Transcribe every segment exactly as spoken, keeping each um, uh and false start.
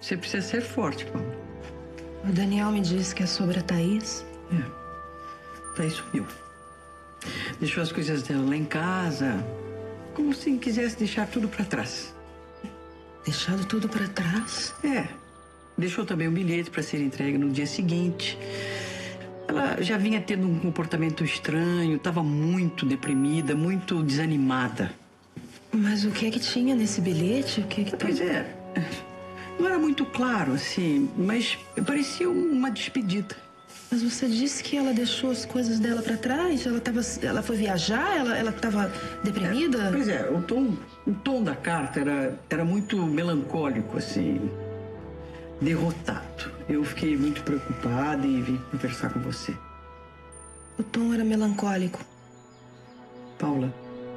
Você precisa ser forte, Paulo. O Daniel me disse que é sobre a Thaís. É. Thaís sumiu. Deixou as coisas dela lá em casa, como se quisesse deixar tudo pra trás. Deixado tudo pra trás? É. Deixou também um bilhete pra ser entregue no dia seguinte. Ela já vinha tendo um comportamento estranho, estava muito deprimida, muito desanimada. Mas o que é que tinha nesse bilhete? O que é que... Pois é. Não era muito claro, assim, mas parecia uma despedida. Mas você disse que ela deixou as coisas dela pra trás? Ela tava, ela foi viajar? Ela, ela tava deprimida? É, pois é, o tom, o tom da carta era, era muito melancólico, assim, derrotado. Eu fiquei muito preocupada e vim conversar com você. O tom era melancólico. Paula,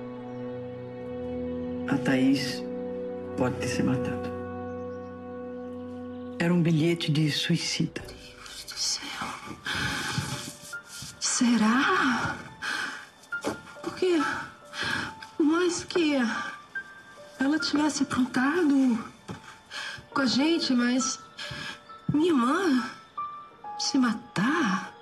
a Thaís pode ter se matado. Era um bilhete de suicida. Deus do céu. Será? Porque, por mais que ela tivesse aprontado com a gente, mas minha irmã se matar?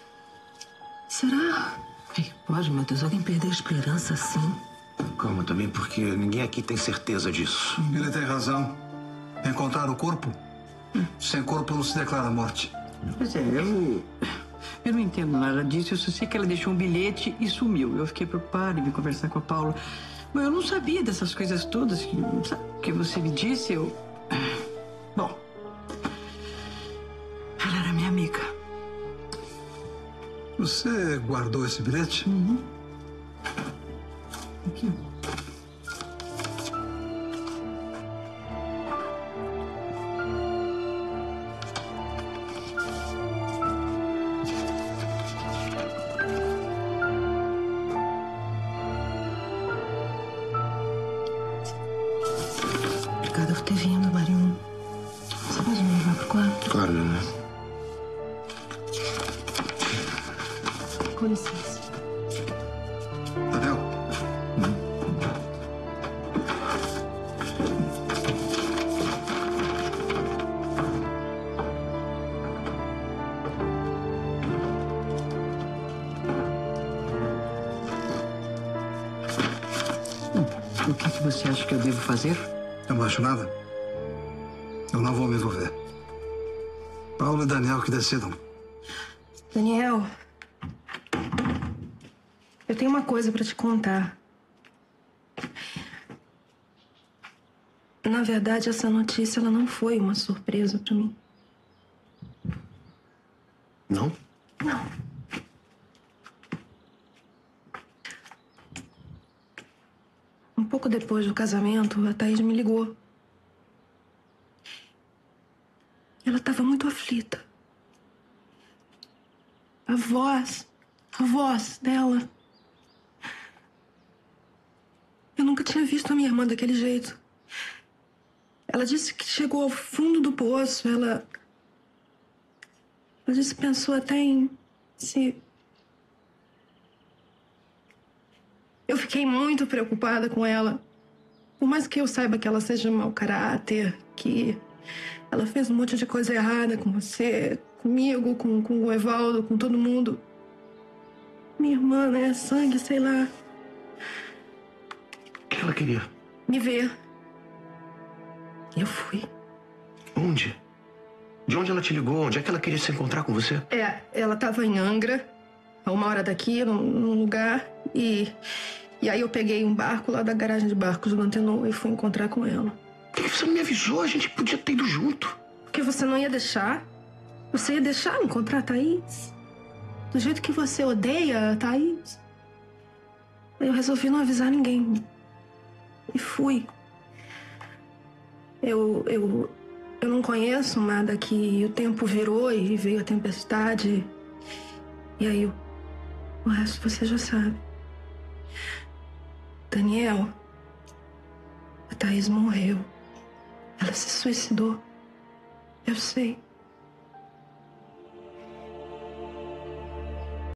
Será? Ai, pode, meu Deus, alguém perder a esperança assim? Calma também, porque ninguém aqui tem certeza disso. Ele tem razão. Encontrar o corpo? Sem corpo não se declara morte. Pois é, eu... Eu não entendo nada disso. Eu só sei que ela deixou um bilhete e sumiu. Eu fiquei preocupada em vir conversar com a Paula. Mas eu não sabia dessas coisas todas. Sabe o que você me disse? Eu... Bom... Ela era minha amiga. Você guardou esse bilhete? Uhum. Aqui. Obrigada por ter vindo, Marion. Você pode me levar pro quarto? Claro, né? Com licença. Daniel? O que, que você acha que eu devo fazer? Eu não acho nada. Eu não vou me envolver. Paulo e Daniel que decidam. Daniel, eu tenho uma coisa pra te contar. Na verdade, essa notícia ela não foi uma surpresa pra mim. Não? Não. Um pouco depois do casamento, a Thaís me ligou. Ela estava muito aflita. A voz, a voz dela. Eu nunca tinha visto a minha irmã daquele jeito. Ela disse que chegou ao fundo do poço. Ela... Ela disse que pensou até em se... Eu fiquei muito preocupada com ela. Por mais que eu saiba que ela seja mau caráter, que ela fez um monte de coisa errada com você, comigo, com, com o Evaldo, com todo mundo. Minha irmã, né? Sangue, sei lá. O que ela queria? Me ver. Eu fui. Onde? De onde ela te ligou? Onde é que ela queria se encontrar com você? É, ela tava em Angra, a uma hora daqui, num, num lugar, e... E aí eu peguei um barco lá da garagem de barcos do Antenor e fui encontrar com ela. Por que você não me avisou? A gente podia ter ido junto. Porque você não ia deixar? Você ia deixar encontrar a Thaís? Do jeito que você odeia a Thaís? Eu resolvi não avisar ninguém. E fui. Eu, eu, eu não conheço nada que o tempo virou e veio a tempestade. E aí o, o resto você já sabe. Daniel, a Thaís morreu. Ela se suicidou. Eu sei.